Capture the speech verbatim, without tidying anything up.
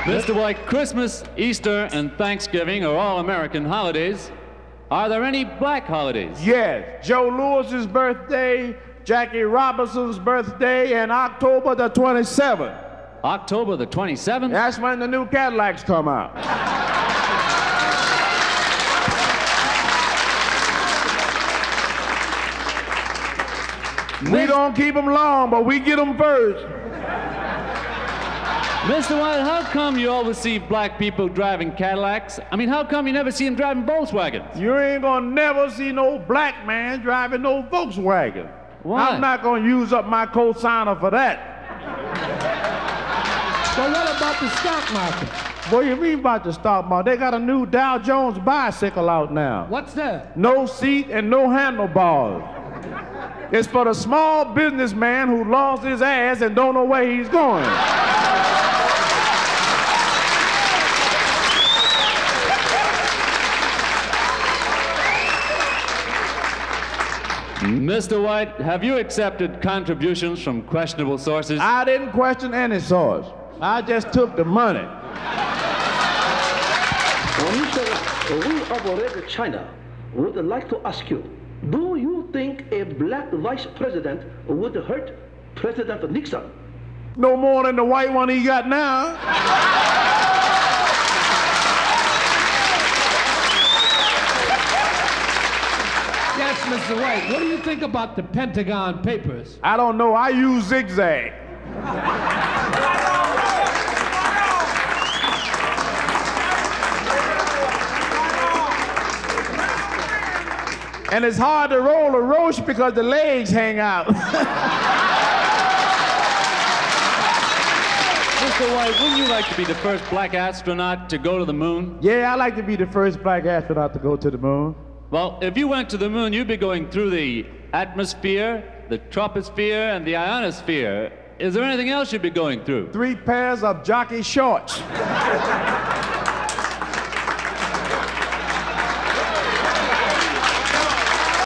Mister White, Christmas, Easter, and Thanksgiving are all American holidays. Are there any black holidays? Yes. Joe Lewis's birthday, Jackie Robinson's birthday, and October the twenty-seventh. October the twenty-seventh? That's when the new Cadillacs come out. We don't keep them long, but we get them first. Mister White, how come you always see black people driving Cadillacs? I mean, how come you never see them driving Volkswagens? You ain't gonna never see no black man driving no Volkswagen. Why? I'm not gonna use up my cosigner for that. But what about the stock market? What do you mean about the stock market? They got a new Dow Jones bicycle out now. What's that? No seat and no handlebars. It's for the small businessman who lost his ass and don't know where he's going. Mister White, have you accepted contributions from questionable sources? I didn't question any source. I just took the money. Mister White, we of China would like to ask you, do you think a black vice president would hurt President Nixon? No more than the white one he got now. Yes, Mister White, what do you think about the Pentagon Papers? I don't know. I use zigzag. And it's hard to roll a roast because the legs hang out. Mister White, wouldn't you like to be the first black astronaut to go to the moon? Yeah, I like to be the first black astronaut to go to the moon. Well, if you went to the moon, you'd be going through the atmosphere, the troposphere, and the ionosphere. Is there anything else you'd be going through? Three pairs of jockey shorts.